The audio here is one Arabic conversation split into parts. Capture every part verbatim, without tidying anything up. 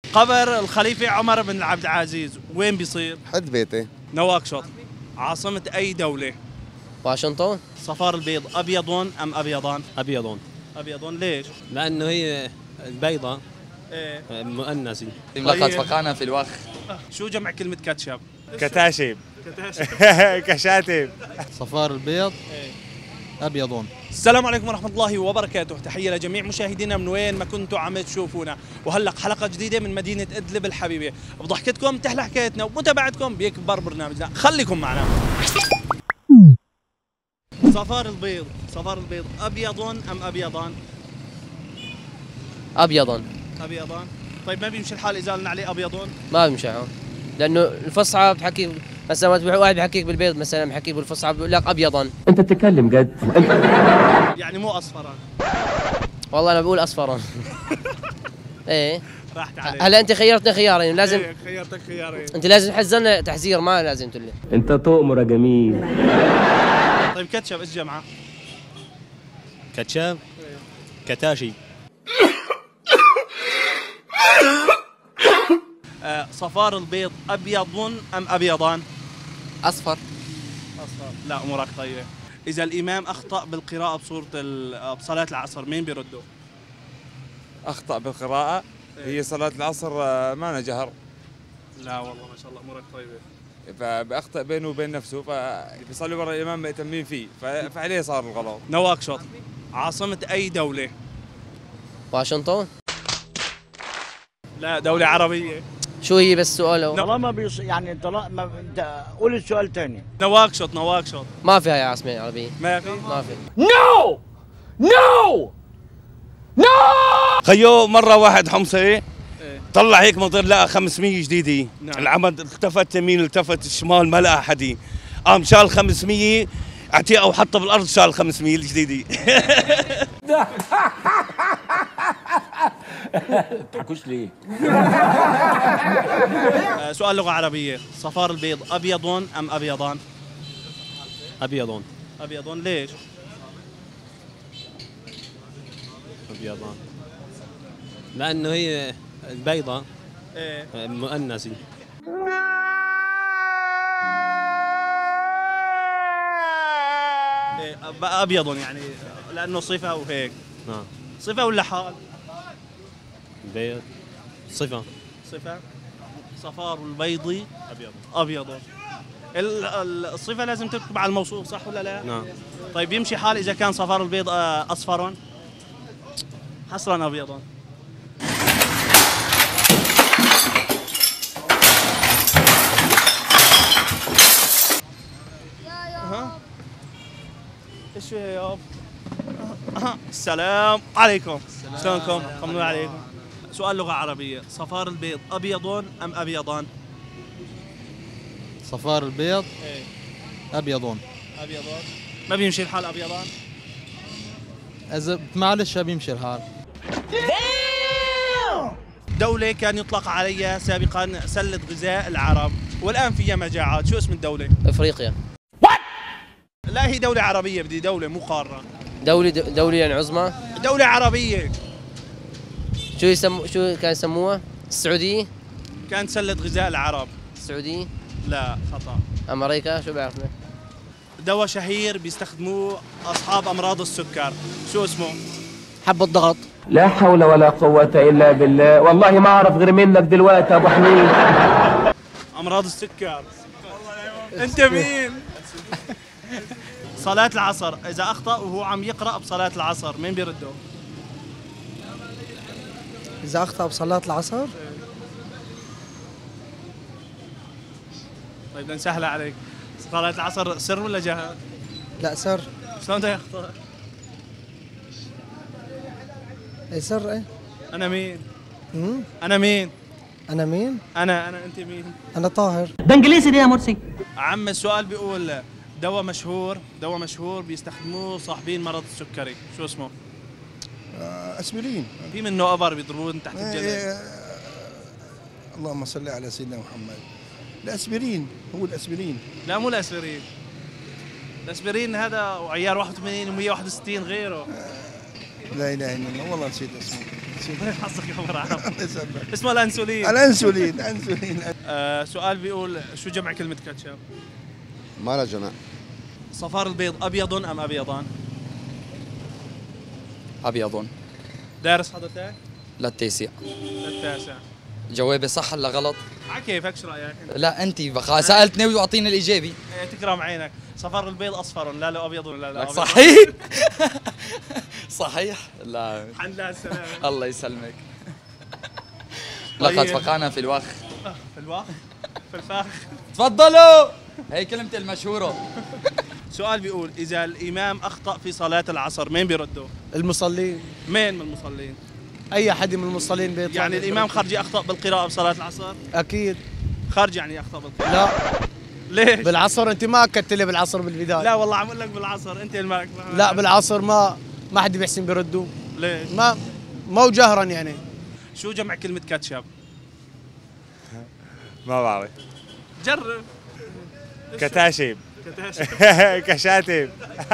قبر الخليفة عمر بن عبد العزيز وين بيصير؟ حد بيتي. نواكشوط. عاصمة أي دولة؟ واشنطن. صفار البيض أبيضون أم أبيضان؟ أبيضون. أبيضون ليش؟ لأنه هي البيضة إيه؟ مؤنثي. لقد فقعنا في الوخ. شو جمع كلمة كاتشب؟ كتاشب. كشاتب. صفار البيض أبيضون. السلام عليكم ورحمة الله وبركاته، تحية لجميع مشاهدينا من وين ما كنتوا عم تشوفونا، وهلق حلقة جديدة من مدينة إدلب الحبيبة، بضحكتكم تحلى حكايتنا ومتابعتكم بيكبر برنامجنا، خليكم معنا. صفار البيض، صفار البيض أبيضون أم أبيضان؟ أبيضون. أبيضان. طيب ما بيمشي الحال إذا قلنا عليه أبيضون؟ ما بيمشي هون، لأنه الفصحى بتحكي مثلا واحد بحكيك بالبيض مثلا بحكيك بالفصحى بقول لك أبيضا. أنت بتتكلم جد؟ يعني مو أصفران. والله أنا بقول أصفرا. إيه راحت عليك. هلا أنت خيرتني خيارين لازم. إيه خيرتك خيارين. أنت لازم تحذرنا تحذير، ما لازم تقول لي. أنت تؤمر يا جميل. طيب كاتشب إيش جمعة؟ كاتشب. كتاشي. آه صفار البيض أبيضون أم أبيضان؟ أصفر. أصفر. لا أمورك طيبة. إذا الإمام أخطأ بالقراءة بصورة بصلاة العصر مين بيرده؟ أخطأ بالقراءة. هي صلاة العصر ما جهر. لا والله ما شاء الله أمورك طيبة. فبأخطأ بينه وبين نفسه، فبيصلي ورا الإمام مأتمين فيه، فعليه صار الغلط. نواكشوط. عاصمة أي دولة؟ واشنطن. لا دولة عربية. شو هي بس سؤال؟ طالما بيص... يعني طالما انت قول السؤال ثاني. نواكشوط. نواكشوط. ما فيها يا عاصمة عربية. ما في؟ ما في. نو نو نو. خيو مرة واحد حمصي طلع هيك مطر لقى خمسمية جديدة. نعم. العمد التفت يمين التفت الشمال ما لقى حدي، قام شال خمسمية اعطيه او حطه بالارض شال خمسمية الجديدة. تحكوش ليه؟ آه سؤال لغة عربية، صفار البيض أبيضون أم أبيضان؟ أبيضون. أبيضون ليش؟ أبيضان لأنه هي البيضة إيه؟ مؤنثي. إيه أبيضون يعني لأنه صفة وهيك. نعم. صفة ولا حال؟ بيض. صفة. صفة. صفار البيض أبيض. أبيض. الصفة لازم تكتب على الموصوف صح ولا لا؟ نعم. طيب يمشي حال إذا كان صفار البيض أصفر حصرا أبيضا. ها؟ ايش يا ياب؟ السلام عليكم. شلونكم؟ طمنوا عليكم. سؤال لغة عربية، صفار البيض أبيضون أم أبيضان؟ صفار البيض إيه؟ أبيضون. أبيضان. ما بيمشي الحال أبيضان؟ إذا معلش بيمشي الحال. دولة كان يطلق عليها سابقا سلة غذاء العرب والآن فيها مجاعات، شو اسم الدولة؟ أفريقيا. لا هي دولة عربية، بدي دولة مو قارة. دولة دولة يعني عظمى؟ دولة عربية. شو يسمو شو كان يسموها؟ السعودية؟ كانت سلة غذاء العرب. السعودية؟ لا خطأ. أمريكا؟ شو بعرفنا؟ دواء شهير بيستخدموه أصحاب أمراض السكر، شو اسمه؟ حب الضغط. لا حول ولا قوة إلا بالله، والله ما أعرف غير منك دلوقتي يا أبو حميد. أمراض السكر. أنت مين؟ صلاة العصر، إذا أخطأ وهو عم يقرأ بصلاة العصر مين بيرده؟ إذا أخطأ بصلاة العصر؟ طيب بدنا نسهلها عليك، صلاة العصر سر ولا جهر؟ لا سر. شلون بده يخطأ؟ إيه سر إيه؟ أنا مين؟ امم أنا مين؟ أنا مين؟ أنا أنا أنت مين؟ أنا طاهر. ده إنجليزي دي يا مرسي. عم السؤال بيقول دواء مشهور، دواء مشهور بيستخدموه صاحبين مرض السكري، شو اسمه؟ آه اسبرين. في منه ابر بيضربون تحت الجلد. آه اللهم صل على سيدنا محمد. الاسبرين هو الاسبرين. لا مو الاسبرين. الاسبرين هذا وعيار واحد وثمانين و161 غيره. آه لا اله الا الله والله نسيت اسمه. حظك يا عمر عرب. اسمه الانسولين. الانسولين انسولين. آه سؤال بيقول شو جمع كلمة كاتشب؟ ما لا جمع. صفار البيض أبيض أم أبيضان؟ أبيض. دارس حضرتك؟ للتاسع. للتاسع. جوابي صح ولا غلط؟ على كيفك شو رأيك؟ لا أنت بقى سألتني واعطيني الإجابة. إيه تكرم عينك، صفار البيض أصفر لا لا أبيض ولا لا أبيض. صحيح؟ صحيح؟ لا الحمد لله على السلامة. الله يسلمك. لقد فقعنا في الوخ. في الوخ؟ في الفخ. تفضلوا. هي كلمتي المشهورة. سؤال بيقول إذا الإمام أخطأ في صلاة العصر مين بيرده؟ المصلين. مين من المصلين؟ اي حد من المصلين بيطلع. يعني الإمام خارجي أخطأ بالقراءة بصلاة العصر؟ اكيد. خارج يعني أخطأ بالقراءة؟ لا. ليش؟ بالعصر انت ما اكدت لي بالعصر بالبدايه. لا والله عم اقول لك بالعصر انت الماك. لا بالعصر ما ما حد بيحسن بيردوا. ليش؟ ما مو جهرا يعني. شو جمع كلمة كاتشب؟ ما بعرف. جرب. كتاشب. كتاشب. كشاتب.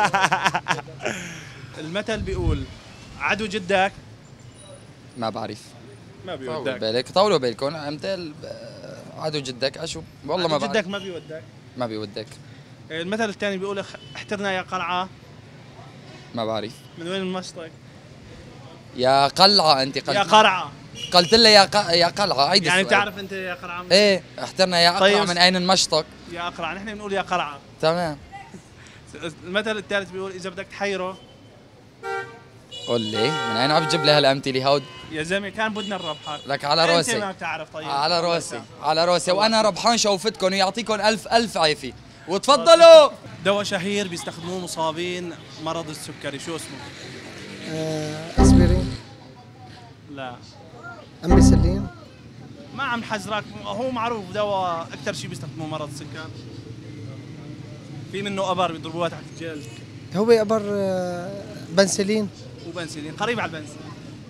المثل بيقول عدو جدك ما بعرف. ما طولوا بيودك. بالك طولوا بالكم امثال عدو جدك اشو والله ما عدو بعرف. جدك ما بيودك. ما بيودك. المثل الثاني بيقول اخ- احترنا يا قلعة. ما بعرف. من وين المشطك؟ يا قلعة انت قلت يا قرعة. قلت لي يا ق... يا قلعة عيد يعني السؤال. بتعرف انت يا قرعة؟ ايه احترنا يا طيب. اقرع من اين المشطك. يا قرعة نحن بنقول يا قلعة. تمام. المثل الثالث بيقول اذا بدك تحيره. قول لي من اين عم تجيب لي هالامثله هود؟ يا زلمه كان بدنا نربحك. لك على راسي. انت ما بتعرف طيب. على راسي على راسي وانا ربحان شوفتكم ويعطيكم الف الف عافيه وتفضلوا. دواء شهير بيستخدموه مصابين مرض السكري شو اسمه؟ آه اسبرين. لا امبيسلين. ما عم نحذرك هو معروف دواء اكثر شيء بيستخدموه مرض السكر. في منه ابر بيضربوها تحت الجلد. هو ابر آه بنسلين. وبنسلين قريب على البنسلين.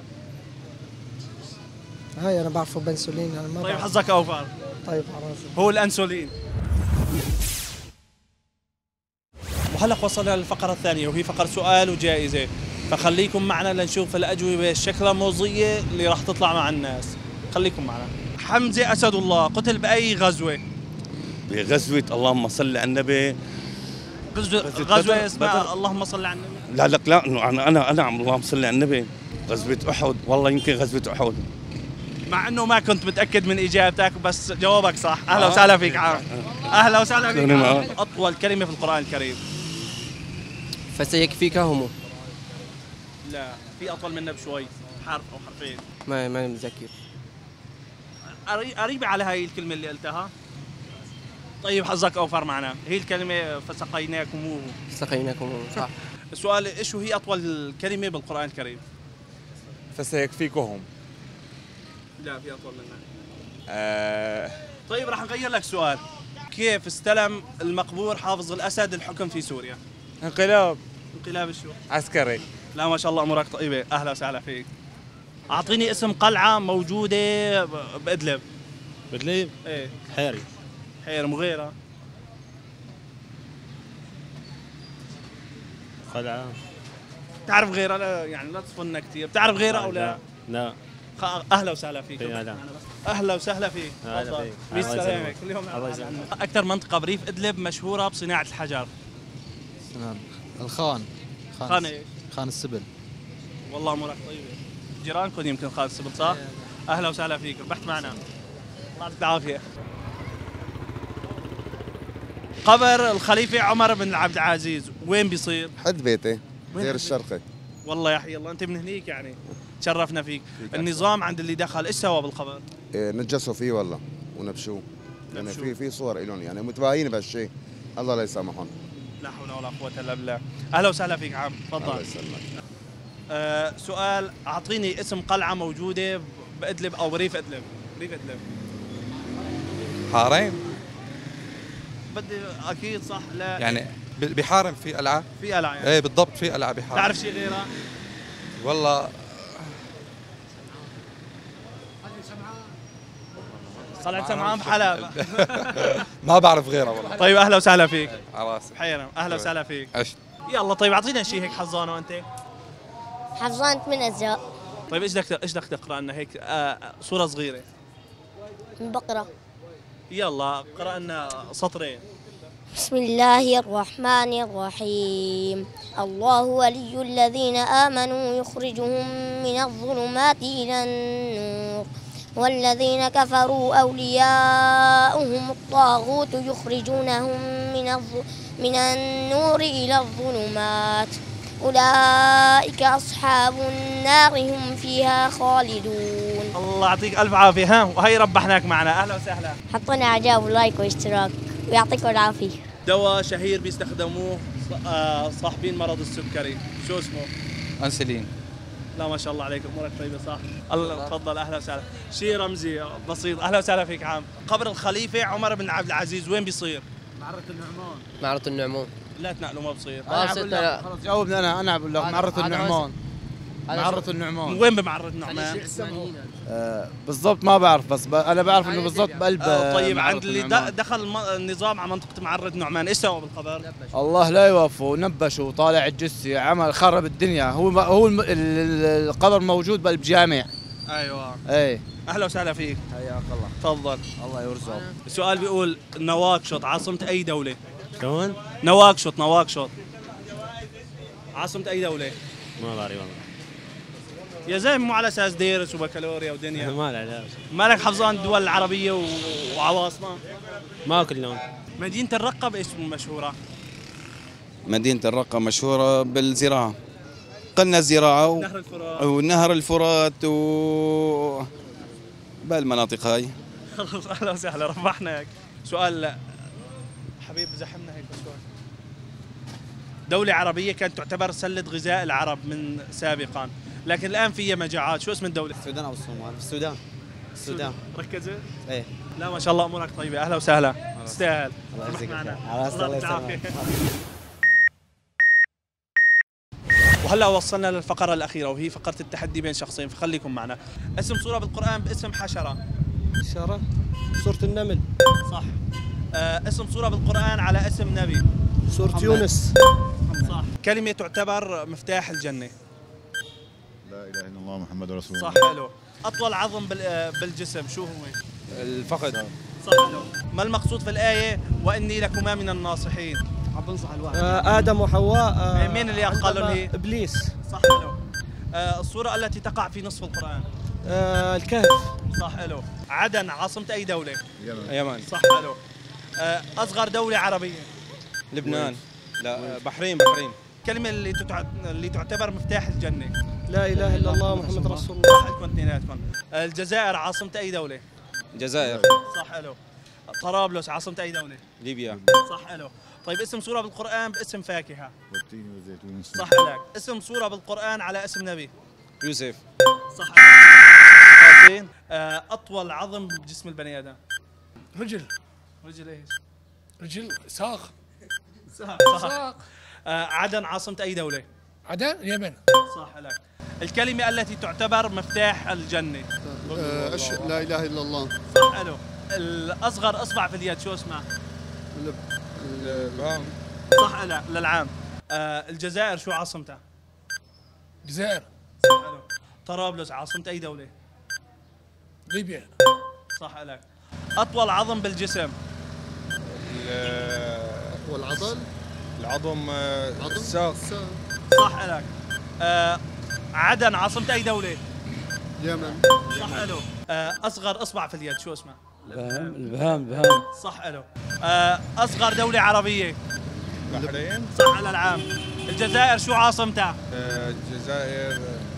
هاي انا بعرفه بنسلين انا ما طيب بعرف. حظك اوفر. طيب على راسي. هو الانسولين. وهلا وصلنا للفقرة الثانية وهي فقرة سؤال وجائزة، فخليكم معنا لنشوف الأجوبة الشكلموزية اللي راح تطلع مع الناس. خليكم معنا. حمزة أسد الله قتل بأي غزوة؟ بغزوة اللهم صل على النبي. غزوة غزوة غزوة بدر- اسمها بدر. اللهم صل على النبي. لا لك لا إنه انا انا انا عم اللهم صل على النبي. غزوة احد والله يمكن غزوة احد. مع انه ما كنت متأكد من اجابتك بس جوابك صح. اهلا آه. وسهلا فيك عم. اهلا وسهلا فيك شكراً. عم. اطول كلمة في القرآن الكريم. فسيكفيكهم. لا في اطول منها بشوي حرف او حرفين. ما ماني متذكر. قري- قريبة على هاي الكلمة اللي قلتها. طيب حظك اوفر معنا. هي الكلمة فسقيناكموه. سقيناكم صح. السؤال ايش هي اطول كلمة بالقرآن الكريم؟ فسيكفيكهم. لا في اطول منها. آه طيب راح نغير لك سؤال. كيف استلم المقبور حافظ الاسد الحكم في سوريا؟ انقلاب انقلاب شو؟ عسكري. لا ما شاء الله امورك طيبة. اهلا وسهلا فيك. اعطيني اسم قلعة موجودة ب- بادلب. بادلب؟ ايه حيري. حير مغيرة. قلعة. تعرف غيرها؟ لا يعني لا تصفنا كثير. بتعرف غيرها او لا؟ لا. خ- اهلا وسهلا فيك. أهلا. اهلا وسهلا فيك. أهلا تفضل. فيك. بالسلامة. الله يسلمك. كل يوم الله يسلمك. اكثر منطقة بريف ادلب مشهورة بصناعة الحجر. نعم. الخان. خان ايش؟ خان السبل. والله امورك طيبة. جيرانكم يمكن خان السبل صح؟ اهلا وسهلا فيك. ربحت معنا. الله يعطيك العافية. قبر الخليفة عمر بن عبد العزيز وين بيصير؟ حد بيتي وين دير حد الشرقي. والله يا حي الله انت من هنيك يعني. تشرفنا فيك. النظام عند اللي دخل ايش سوى بالقبر؟ إيه نجسوا فيه والله ونبشوه. يعني نبشوه. في في صور لهم يعني متباهيين بهالشيء. الله لا يسامحهم. لا حول ولا قوة الا بالله. اهلا وسهلا فيك عم. الله تفضل. يسلمك. آه سؤال اعطيني اسم قلعة موجودة بادلب او بريف ادلب. بريف ادلب. حارين. بدي اكيد صح لا يعني ب- بحارم في قلعة؟ في قلعة يعني. ايه بالضبط في قلعة بحارم. تعرف شيء غيرها؟ والله صلعة سمعان بحلب. ما بعرف غيرها والله. طيب اهلا وسهلا فيك. على راسي. حيرا اهلا وسهلا فيك. عشت. يلا طيب اعطينا شيء هيك حظانه انت. حفظانة من أجزاء. طيب ايش بدك ايش بدك تقرا لنا هيك آه صوره صغيره؟ بقرة. يلا قرأ لنا سطرين. بسم الله الرحمن الرحيم. الله ولي الذين آمنوا يخرجهم من الظلمات إلى النور والذين كفروا أولياؤهم الطاغوت يخرجونهم من من النور إلى الظلمات أولئك أصحاب النار هم فيها خالدون. الله يعطيك ألف عافية. ها وهي ربحناك معنا. أهلا وسهلا. حطونا إعجاب ولايك واشتراك ويعطيكم العافية. دواء شهير بيستخدموه صاحبين مرض السكري، شو اسمه؟ انسولين. لا ما شاء الله عليك، امورك طيبه صح؟ الله تفضل. اهلا وسهلا. شيء رمزي بسيط. اهلا وسهلا فيك عام. قبر الخليفه عمر بن عبد العزيز وين بيصير؟ معرة النعمان. معرة النعمان. لا تنقلوا ما بصير. ما بصير. خلص جاوبني انا انا بقول لك معرة النعمان. معرة النعمان. وين بمعرة النعمان؟ آه بالضبط ما بعرف، بس انا بعرف انه بالضبط بقلب. آه طيب عند اللي دخل النظام على منطقه معرة النعمان ايش سووا بالقبر؟ الله لا يوفقه، نبشوا طالع الجثه، عمل خرب الدنيا. هو هو القبر موجود بقلب جامع. ايوه. ايه. اهلا وسهلا فيك. حياك الله. تفضل. الله يرزقك. السؤال بيقول نواكشوط عاصمة أي دولة؟ شلون؟ نواكشوط نواكشوط عاصمة أي دولة؟ ما بعرف والله. يا زلمة مو على أساس ديرس وبكالوريا ودنيا. ما له. مالك حفظان الدول العربية و... وعواصمها؟ ما كلهم. مدينة الرقة بإيش مشهورة؟ مدينة الرقة مشهورة بالزراعة. قلنا الزراعة و... نهر الفرات ونهر الفرات و بالمناطق هاي. خلص أهلا وسهلا ربحناك. سؤال حبيب زحمنا هيك شوي. دولة عربية كانت تعتبر سلة غذاء العرب من سابقا، لكن الآن فيها مجاعات، شو اسم الدولة؟ السودان أو الصومال؟ السودان. السودان. ركزت؟ ايه. لا ما شاء الله أمورك طيبة. أهلا وسهلا. تستاهل. الله يجزيك معنا. الله يسلمك. وهلا وصلنا للفقرة الأخيرة وهي فقرة التحدي بين شخصين، فخليكم معنا. اسم سورة بالقرآن باسم حشرة. حشرة؟ سورة النمل. صح. آه اسم سورة بالقرآن على اسم نبي. سورة يونس. صح. كلمة تعتبر مفتاح الجنة. لا إله إلا الله محمد رسول الله. صح حلو. أطول عظم بالجسم شو هو؟ الفقد. صح حلو. ما المقصود في الآية وإني لكما من الناصحين؟ عم بنصح الواحد. آه آدم وحواء. آه مين اللي قالوا هي؟ إبليس. صح حلو. آه السورة التي تقع في نصف القرآن. آه الكهف. صح حلو. عدن عاصمة أي دولة؟ اليمن. اليمن. صح حلو. آه أصغر دولة عربية. لبنان. لا بحرين بحرين. الكلمة اللي تتع... اللي تعتبر مفتاح الجنة. لا إله إلا الله محمد رسول الله. صح لكم اثنيناتكم. آه الجزائر عاصمة أي دولة؟ الجزائر. صح حلو. طرابلس عاصمة أي دولة؟ ليبيا. صح حلو. طيب اسم سورة بالقرآن باسم فاكهة. والتين والزيتون. صح لك. اسم سورة بالقرآن على اسم نبي. يوسف. صح لك. آه أطول عظم بجسم البني آدم. رجل. رجل ايش؟ رجل ساق. ساق. صح. آه عدن عاصمة أي دولة؟ عدن اليمن. صح لك. الكلمة التي تعتبر مفتاح الجنة. آه أش... لا إله إلا الله. صح حلو. الأصغر إصبع في اليد شو اسمه؟ الإبهام. صح لا للعام. آه الجزائر شو عاصمتها؟ الجزائر. صح حلو. طرابلس عاصمة أي دولة؟ ليبيا. صح لك. أطول عظم بالجسم. أطول عضل. العظم الساق. صح لك. آه عدن عاصمة أي دولة؟ اليمن. صح حلو. آه أصغر إصبع في اليد شو اسمه؟ البهام. البهام البهام. صح حلو. آه أصغر دولة عربية. بحرين. صح على العام. الجزائر شو عاصمتها؟ الجزائر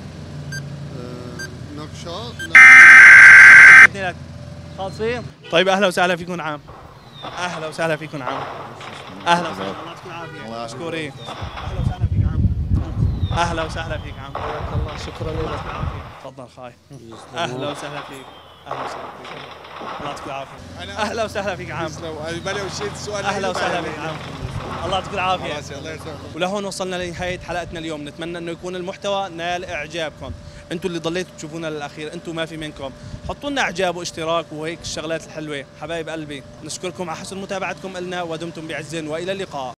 نقشاط. لا خالصين. طيب أهلا وسهلا فيكم عام. أهلا وسهلا فيكم عام. أهلا وسهلا. الله يعطيكم العافية. مشكورين. أهلا وسهلا فيك عام. أهلا وسهلا فيك عم. حياك الله. شكرا لك. تفضل خاي. أهلا وسهلا فيك. أهلا وسهلا فيك. الله يعطيك العافية. أهلا وسهلا فيك عم. أهلا وسهلا فيك عم. الله يعطيك العافية. ولهون وصلنا لنهاية حلقتنا اليوم، نتمنى انه يكون المحتوى نال اعجابكم، انتم اللي ضليتوا تشوفونا للاخير، انتم ما في منكم، حطوا لنا اعجاب واشتراك وهيك الشغلات الحلوة، حبايب قلبي، نشكركم على حسن متابعتكم لنا ودمتم بعز والى اللقاء.